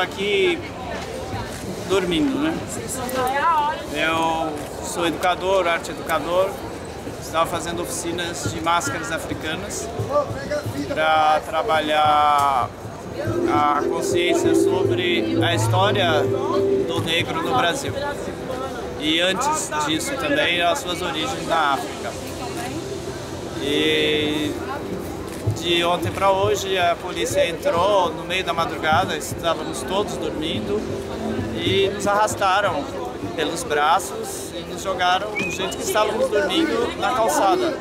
aqui dormindo, né? Eu sou educador, arte educador, estava fazendo oficinas de máscaras africanas para trabalhar a consciência sobre a história do negro no Brasil. E antes disso também, as suas origens na África. E de ontem para hoje a polícia entrou no meio da madrugada, estávamos todos dormindo e nos arrastaram pelos braços e nos jogaram do jeito que estávamos dormindo na calçada.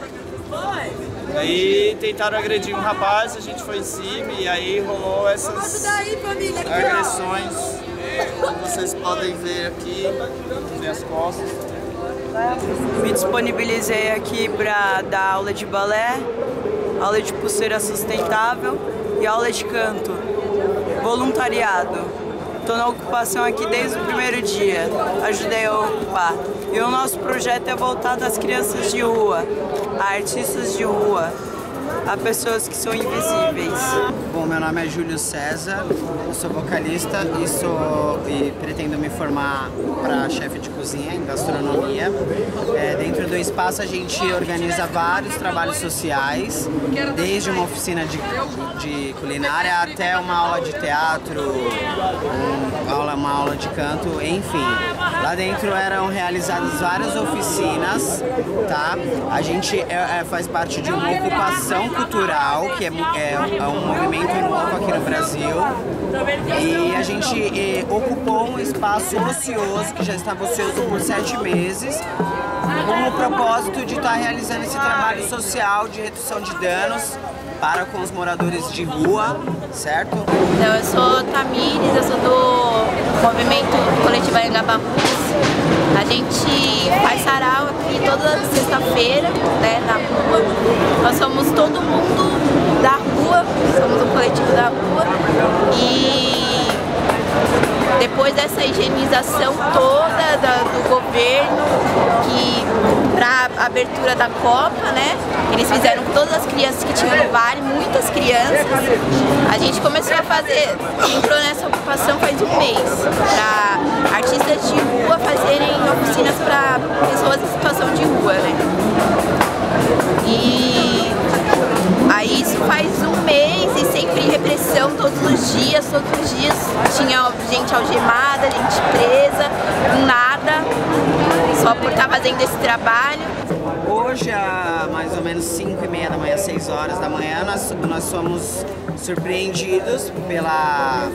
Aí tentaram agredir um rapaz, a gente foi em cima e aí rolou essas agressões que vocês podem ver aqui, minhas costas. Me disponibilizei aqui para dar aula de balé, aula de pulseira sustentável e aula de canto, voluntariado. Estou na ocupação aqui desde o primeiro dia, ajudei a ocupar. E o nosso projeto é voltado às crianças de rua, a artistas de rua, a pessoas que são invisíveis. Bom, meu nome é Júlio César, eu sou vocalista e pretendo me formar para chefe de cozinha em gastronomia. Dentro do espaço a gente organiza vários trabalhos sociais, desde uma oficina de culinária até uma aula de teatro, uma aula de canto, enfim. Lá dentro eram realizadas várias oficinas, tá? A gente faz parte de uma ocupação cultural, que é um movimento novo aqui no Brasil. E a gente ocupou um espaço ocioso, que já estava ocioso por 7 meses, com o propósito de estar realizando esse trabalho social de redução de danos para com os moradores de rua, certo? Então, eu sou Tamires, eu sou do movimento coletivo Anhangabaú. A gente faz sarau aqui toda sexta-feira, né, na rua. Nós somos todo mundo da rua, somos um coletivo da rua. E depois dessa higienização toda do governo, que para a abertura da Copa, né, eles fizeram com todas as crianças que tinham no vale, muitas crianças, a gente começou a fazer, entrou nessa ocupação faz um mês, para artistas de rua fazerem oficinas para pessoas em situação de rua, né. E aí isso faz um mês e sempre repressão todos os dias tinha gente algemada, gente presa, nada, só por estar fazendo esse trabalho. Hoje, a mais ou menos 5h30 da manhã, 6 horas da manhã, nós somos surpreendidos pela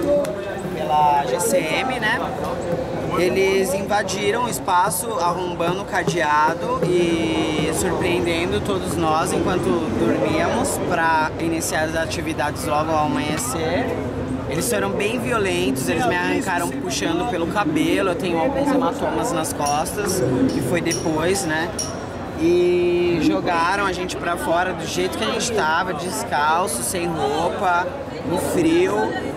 GCM, né? Eles invadiram o espaço, arrombando o cadeado e surpreendendo todos nós enquanto dormíamos para iniciar as atividades logo ao amanhecer. Eles foram bem violentos, eles me arrancaram puxando pelo cabelo, eu tenho alguns hematomas nas costas, que foi depois, né? E jogaram a gente pra fora do jeito que a gente tava, descalço, sem roupa, no frio.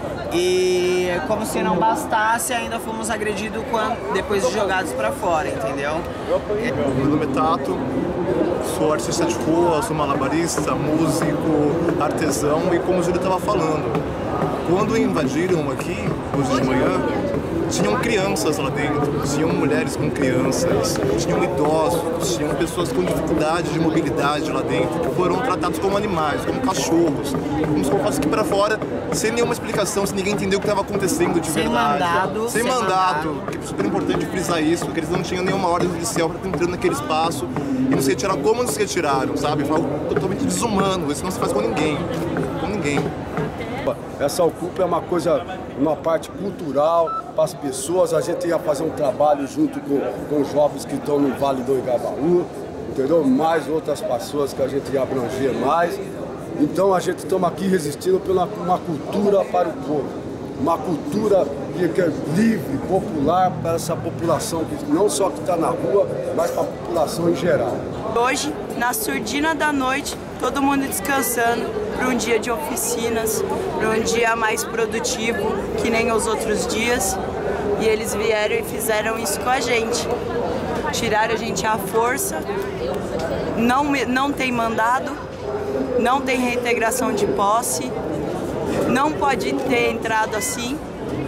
E como se não bastasse, ainda fomos agredidos depois de jogados pra fora, entendeu? Meu nome é Tato, sou artista de rua, sou malabarista, músico, artesão e como o Júlio estava falando, quando invadiram aqui, hoje de manhã, tinham crianças lá dentro, tinham mulheres com crianças, tinham idosos, tinham pessoas com dificuldade de mobilidade lá dentro, que foram tratados como animais, como cachorros, como se colocassem aqui para fora, sem nenhuma explicação, sem ninguém entender o que estava acontecendo de verdade. Sem mandato, que é super importante frisar isso, porque eles não tinham nenhuma ordem judicial para estar entrando naquele espaço e nos retiraram como nos retiraram, sabe? Foi algo totalmente desumano, isso não se faz com ninguém, com ninguém. Essa Ocupa é uma coisa, uma parte cultural para as pessoas. A gente ia fazer um trabalho junto com os jovens que estão no Vale do Anhangabaú, entendeu? Mais outras pessoas que a gente ia abranger mais. Então a gente estamos aqui resistindo pela uma cultura para o povo, uma cultura que é livre, popular para essa população, que não só que está na rua, mas para a população em geral. Hoje, na surdina da noite, todo mundo descansando para um dia de oficinas, para um dia mais produtivo, que nem os outros dias. E eles vieram e fizeram isso com a gente. Tiraram a gente à força, não tem mandado, não tem reintegração de posse, não pode ter entrado assim.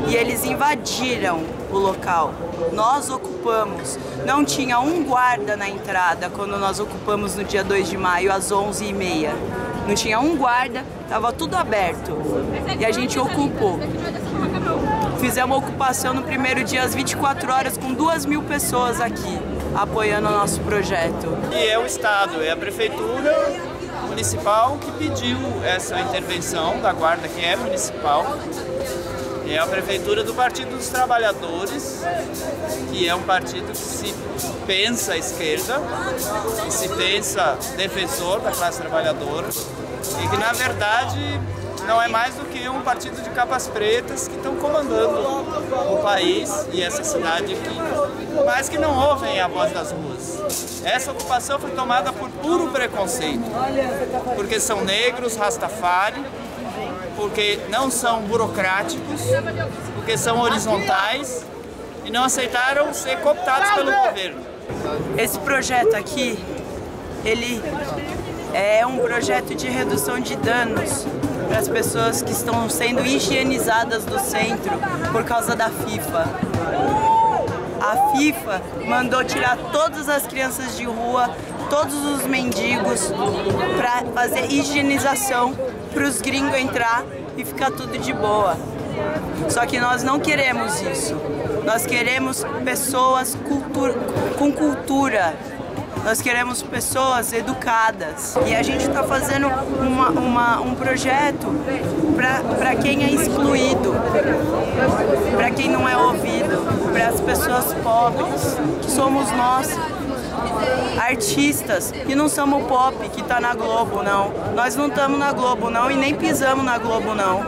e eles invadiram o local. Nós ocupamos. Não tinha um guarda na entrada quando nós ocupamos no dia 2 de maio, às 11h30. Não tinha um guarda, estava tudo aberto. E a gente ocupou. Fizemos a ocupação no primeiro dia, às 24 horas, com 2.000 pessoas aqui, apoiando o nosso projeto. E é o Estado, é a Prefeitura Municipal que pediu essa intervenção da Guarda, que é municipal. É a Prefeitura do Partido dos Trabalhadores, que é um partido que se pensa à esquerda, que se pensa defensor da classe trabalhadora e que, na verdade, não é mais do que um partido de capas pretas que estão comandando o país e essa cidade aqui, mas que não ouvem a voz das ruas. Essa ocupação foi tomada por puro preconceito, porque são negros, rastafari, porque não são burocráticos, porque são horizontais e não aceitaram ser cooptados pelo governo. Esse projeto aqui, ele é um projeto de redução de danos para as pessoas que estão sendo higienizadas do centro por causa da FIFA. A FIFA mandou tirar todas as crianças de rua, todos os mendigos, para fazer higienização para os gringos entrar e ficar tudo de boa. Só que nós não queremos isso. Nós queremos pessoas com cultura. Nós queremos pessoas educadas. E a gente está fazendo um projeto para quem é excluído, para quem não é ouvido, para as pessoas pobres, que somos nós. Artistas, que não somos pop, que tá na Globo, não. Nós não estamos na Globo, não, e nem pisamos na Globo, não.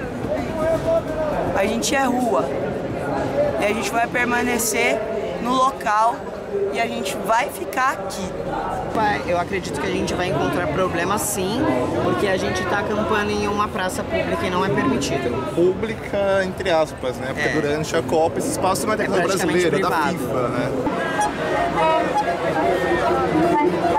A gente é rua. E a gente vai permanecer no local e a gente vai ficar aqui. Eu acredito que a gente vai encontrar problemas sim, porque a gente está acampando em uma praça pública e não é permitido. Pública, entre aspas, né? Porque durante a Copa esse espaço não é da brasileira, da FIFA, né?